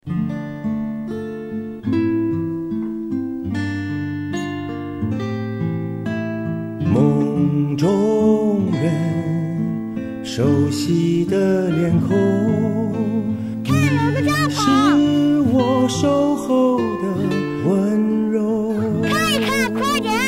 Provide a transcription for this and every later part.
梦中人，熟悉的脸孔，你是我守候的温柔。 看，快点！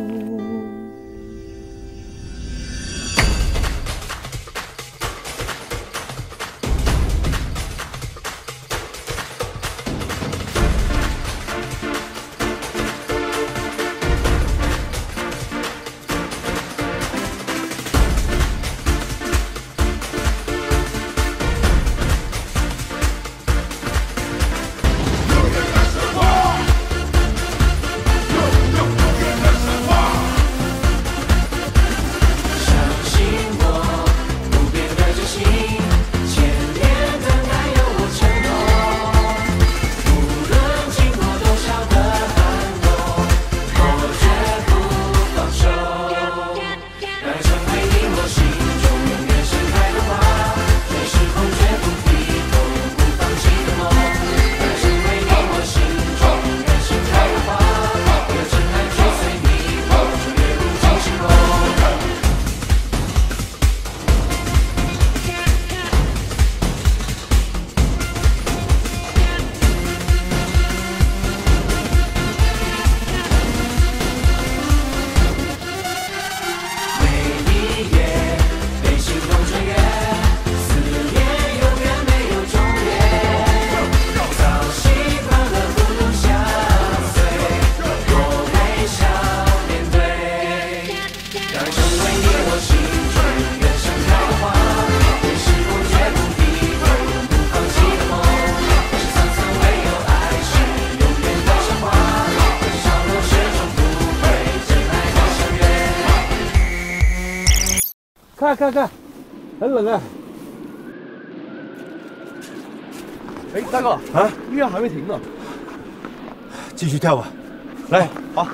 看，很冷啊！哎，大哥啊，音乐还没停呢， 继续跳吧。来，好。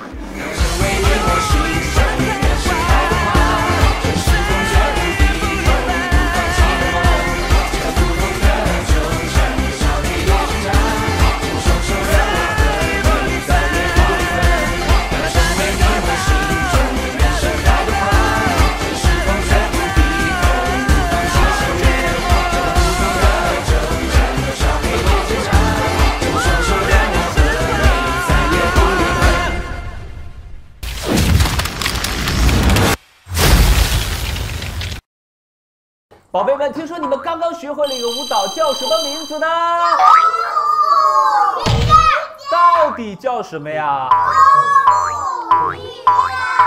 宝贝们，听说你们刚刚学会了一个舞蹈，叫什么名字呢？到底叫什么呀？